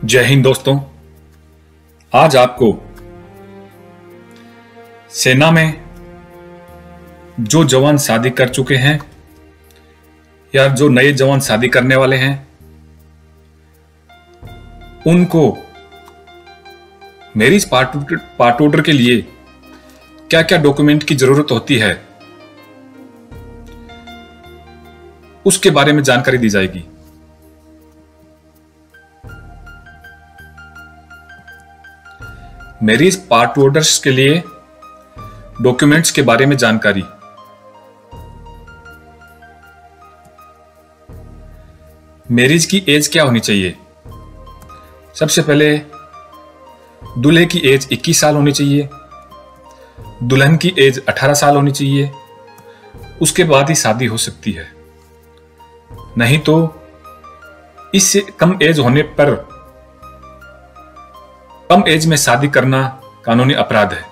जय हिंद दोस्तों। आज आपको सेना में जो जवान शादी कर चुके हैं या जो नए जवान शादी करने वाले हैं उनको मैरिज पार्ट ऑर्डर के लिए क्या क्या डॉक्यूमेंट की जरूरत होती है उसके बारे में जानकारी दी जाएगी। मैरिज पार्ट ऑर्डर्स के लिए डॉक्यूमेंट्स के बारे में जानकारी। मैरिज की एज क्या होनी चाहिए? सबसे पहले दूल्हे की एज 21 साल होनी चाहिए, दुल्हन की एज 18 साल होनी चाहिए। उसके बाद ही शादी हो सकती है, नहीं तो इससे कम एज होने पर कम एज में शादी करना कानूनी अपराध है।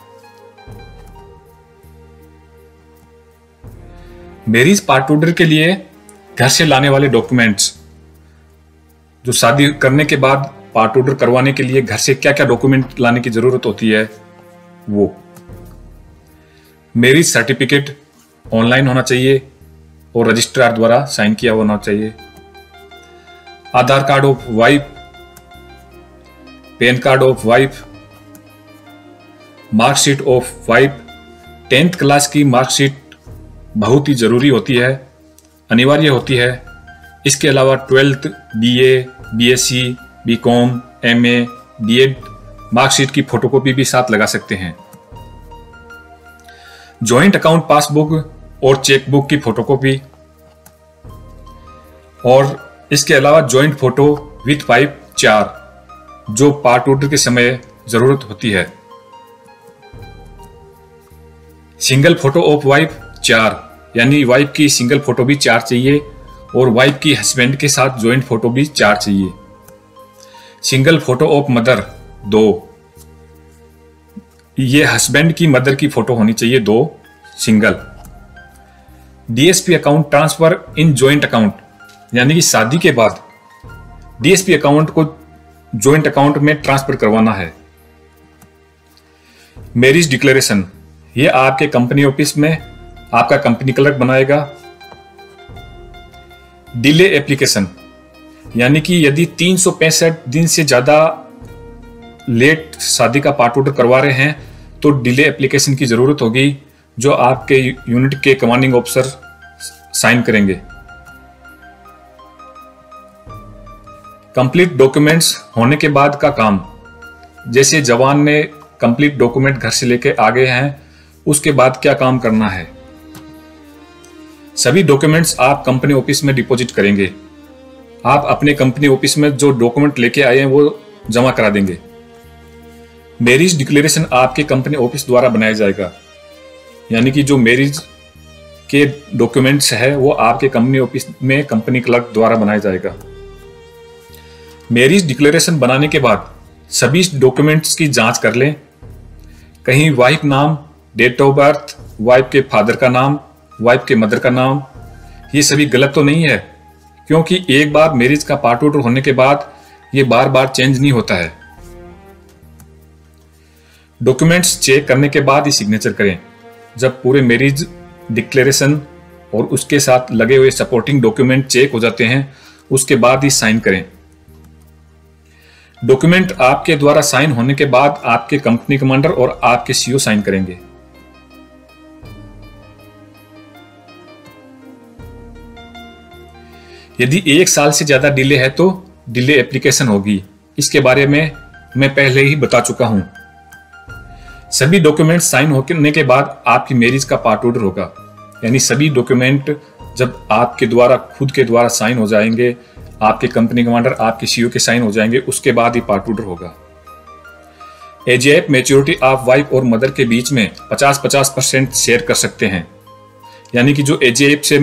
मैरिज पार्ट ऑर्डर के लिए घर से लाने वाले डॉक्यूमेंट्स, जो शादी करने के बाद पार्ट ऑर्डर करवाने के लिए घर से क्या क्या डॉक्यूमेंट लाने की जरूरत होती है, वो मैरिज सर्टिफिकेट ऑनलाइन होना चाहिए और रजिस्ट्रार द्वारा साइन किया होना चाहिए। Aadhaar card of wife, PAN card of wife, marksheet of wife. 10th class की मार्कशीट बहुत ही जरूरी होती है, अनिवार्य होती है। इसके अलावा 12th, BA, BSc, BCom, MA, BEd marksheet की फोटोकॉपी भी साथ लगा सकते हैं। जॉइंट अकाउंट पासबुक और चेकबुक की फोटोकॉपी, और इसके अलावा जॉइंट फोटो विथ वाइफ 4, जो पार्ट ऑर्डर के समय जरूरत होती है। सिंगल फोटो ऑफ वाइफ 4, यानी वाइफ की सिंगल फोटो भी 4 चाहिए और वाइफ की हस्बैंड के साथ जॉइंट फोटो भी 4 चाहिए। सिंगल फोटो ऑफ मदर 2, ये हस्बैंड की मदर की फोटो होनी चाहिए 2 single. DSP account transfer in joint account, यानी कि शादी के बाद DSP अकाउंट को जॉइंट अकाउंट में ट्रांसफर करवाना है। मैरिज डिक्लेरेशन, ये आपके कंपनी ऑफिस में आपका कंपनी क्लर्क बनाएगा। डिले एप्लीकेशन, यानी कि यदि 365 दिन से ज्यादा लेट शादी का पार्ट ऑर्डर करवा रहे हैं तो डिले एप्लीकेशन की जरूरत होगी, जो आपके यूनिट के कमांडिंग ऑफिसर साइन करेंगे। कंप्लीट डॉक्यूमेंट्स होने के बाद का काम, जैसे जवान ने कंप्लीट डॉक्यूमेंट घर से लेके आ गए हैं, उसके बाद क्या काम करना है। सभी डॉक्यूमेंट्स आप कंपनी ऑफिस में डिपॉजिट करेंगे। आप अपने कंपनी ऑफिस में जो डॉक्यूमेंट लेके आए हैं वो जमा करा देंगे। मैरिज डिक्लेरेशन आपके कंपनी ऑफिस द्वारा बनाया जाएगा, यानी कि जो मैरिज के डॉक्यूमेंट्स है वो आपके कंपनी ऑफिस में कंपनी क्लर्क द्वारा बनाया जाएगा। मैरिज डिक्लेरेशन बनाने के बाद सभी डॉक्यूमेंट्स की जांच कर लें। कहीं वाइफ नाम, डेट ऑफ बर्थ, वाइफ के फादर का नाम, वाइफ के मदर का नाम, ये सभी गलत तो नहीं है, क्योंकि एक बार मैरिज का पार्ट ऑर्डर होने के बाद ये बार बार चेंज नहीं होता है। डॉक्यूमेंट्स चेक करने के बाद ही सिग्नेचर करें। जब पूरे मैरिज डिक्लेरेशन और उसके साथ लगे हुए सपोर्टिंग डॉक्यूमेंट चेक हो जाते हैं, उसके बाद ही साइन करें। डॉक्यूमेंट आपके द्वारा साइन होने के बाद आपके कंपनी कमांडर और आपके CEO साइन करेंगे। यदि 1 साल से ज्यादा डिले है तो डिले एप्लीकेशन होगी। इसके बारे में मैं पहले ही बता चुका हूं। सभी डॉक्यूमेंट साइन होने के बाद आपकी मैरिज का पार्ट ऑर्डर होगा, यानी सभी डॉक्यूमेंट जब आपके द्वारा खुद के द्वारा साइन हो जाएंगे, आपके कंपनी कमांडर, आपके CEO के साइन हो जाएंगे, उसके बाद ही पार्ट ऑर्डर होगा। एजेएफ मैच्योरिटी ऑफ वाइफ और मदर के बीच में 50-50% शेयर कर सकते हैं, यानी कि जो एजेएफ से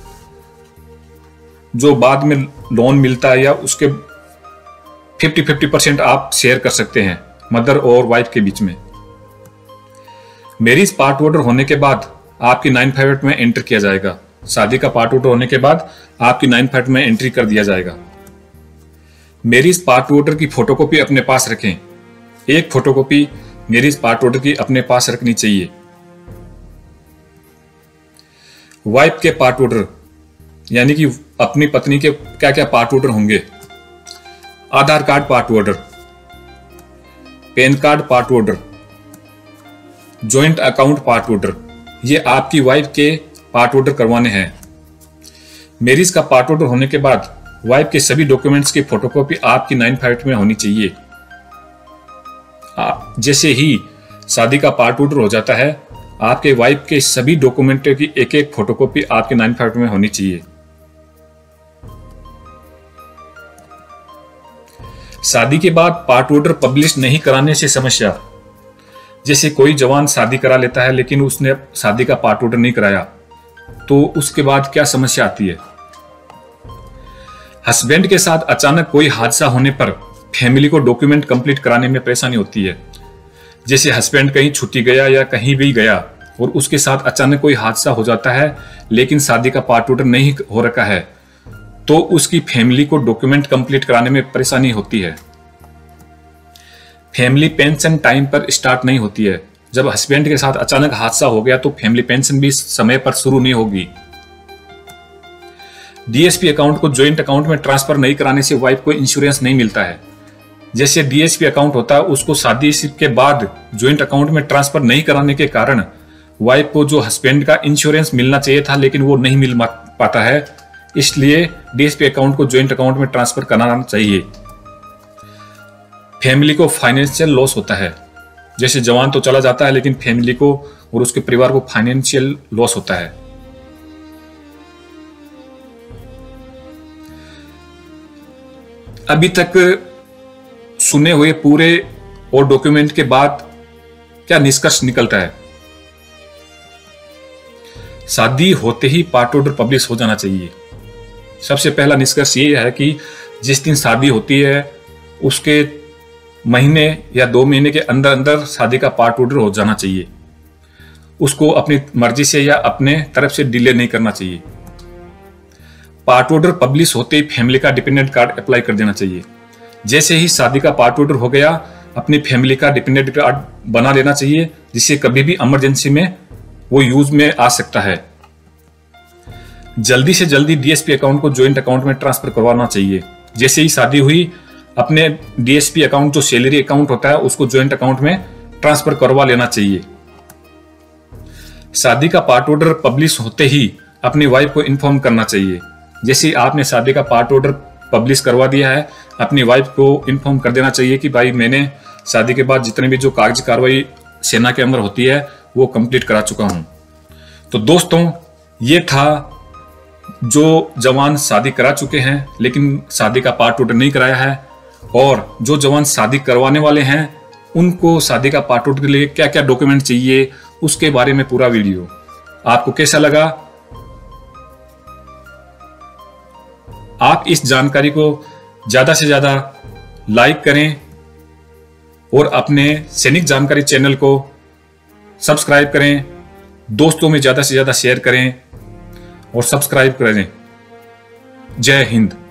जो बाद में लोन मिलता है या उसके 50-50% आप शेयर कर सकते हैं मदर और वाइफ के बीच में। मैरिज पार्ट ऑर्डर होने के बाद आपकी 958 में एंटर किया जाएगा। शादी का पार्ट ऑर्डर होने के बाद आपकी 958 में एंट्री कर दिया जाएगा। मैरिज पार्ट ऑर्डर की फोटोकॉपी अपने पास रखें। एक फोटोकॉपी मैरिज पार्ट ऑर्डर की अपने पास रखनी चाहिए। वाइफ के पार्ट ऑर्डर यानी कि अपनी पत्नी के क्या क्या पार्ट ऑर्डर होंगे। Aadhaar card part order, PAN card part order, joint account part order, ये आपकी वाइफ के पार्ट ऑर्डर करवाने हैं। मैरिज का पार्ट ऑर्डर होने के बाद वाइफ के सभी डॉक्यूमेंट्स की फोटोकॉपी आपकी 958 में होनी चाहिए। जैसे ही शादी का पार्ट ऑर्डर हो जाता है, आपके वाइफ के सभी डॉक्यूमेंट की एक एक फोटोकॉपी आपके 958 में होनी चाहिए। शादी के बाद पार्ट ऑर्डर पब्लिश नहीं कराने से समस्या। जैसे कोई जवान शादी करा लेता है लेकिन उसने शादी का पार्ट ऑर्डर नहीं कराया, तो उसके बाद क्या समस्या आती है। हस्बैंड के साथ अचानक कोई हादसा होने पर फैमिली को डॉक्यूमेंट कंप्लीट कराने में परेशानी होती है। जैसे हस्बैंड कहीं छुट्टी गया या कहीं भी गया और उसके साथ अचानक कोई हादसा हो जाता है लेकिन शादी का पार्ट ऑर्डर नहीं हो रखा है, तो उसकी फैमिली को डॉक्यूमेंट कंप्लीट कराने में परेशानी होती है। फैमिली पेंशन टाइम पर स्टार्ट नहीं होती है। जब हस्बैंड के साथ अचानक हादसा हो गया तो फैमिली पेंशन भी समय पर शुरू नहीं होगी। डीएसपी अकाउंट को ज्वाइंट अकाउंट में ट्रांसफर नहीं कराने से वाइफ को इंश्योरेंस नहीं मिलता है। जैसे डीएसपी अकाउंट होता है, उसको शादी के बाद ज्वाइंट अकाउंट में ट्रांसफर नहीं कराने के कारण वाइफ को जो हस्बैंड का इंश्योरेंस मिलना चाहिए था लेकिन वो नहीं मिल पाता है। इसलिए डीएसपी अकाउंट को ज्वाइंट अकाउंट में ट्रांसफर कराना चाहिए। फैमिली को फाइनेंशियल लॉस होता है। जैसे जवान तो चला जाता है लेकिन फैमिली को और उसके परिवार को फाइनेंशियल लॉस होता है। अभी तक सुने हुए पूरे और डॉक्यूमेंट के बाद क्या निष्कर्ष निकलता है। शादी होते ही पार्ट ऑर्डर पब्लिश हो जाना चाहिए। सबसे पहला निष्कर्ष ये है कि जिस दिन शादी होती है उसके महीने या 2 महीने के अंदर अंदर शादी का पार्ट ऑर्डर हो जाना चाहिए। उसको अपनी मर्जी से या अपने तरफ से डिले नहीं करना चाहिए। पार्ट ऑर्डर पब्लिश होते ही फैमिली का डिपेंडेंट कार्ड अप्लाई कर देना चाहिए। जैसे ही शादी का पार्ट ऑर्डर हो गया, अपनी फैमिली का डिपेंडेंट कार्ड बना लेना चाहिए, जिससे कभी भी इमरजेंसी में वो यूज में आ सकता है। जल्दी से जल्दी डीएसपी अकाउंट को ज्वाइंट अकाउंट में ट्रांसफर करवाना चाहिए। जैसे ही शादी हुई, अपने डीएसपी अकाउंट जो सैलरी अकाउंट होता है उसको ज्वाइंट अकाउंट में ट्रांसफर करवा लेना चाहिए। शादी का पार्ट ऑर्डर पब्लिश होते ही अपनी वाइफ को इन्फॉर्म करना चाहिए। जैसे ही आपने शादी का पार्ट ऑर्डर पब्लिश करवा दिया है, अपनी वाइफ को इन्फॉर्म कर देना चाहिए कि भाई मैंने शादी के बाद जितने भी जो कागजी कार्रवाई सेना के अंदर होती है वो कंप्लीट करा चुका हूं। तो दोस्तों, ये था जो जवान शादी करा चुके हैं लेकिन शादी का पार्ट ऑर्डर नहीं कराया है, और जो जवान शादी करवाने वाले हैं उनको शादी का पार्ट ऑर्डर के लिए क्या क्या डॉक्यूमेंट चाहिए उसके बारे में पूरा वीडियो। आपको कैसा लगा? आप इस जानकारी को ज्यादा से ज्यादा लाइक करें और अपने सैनिक जानकारी चैनल को सब्सक्राइब करें, दोस्तों में ज्यादा से ज्यादा शेयर करें और सब्सक्राइब करें। जय हिंद।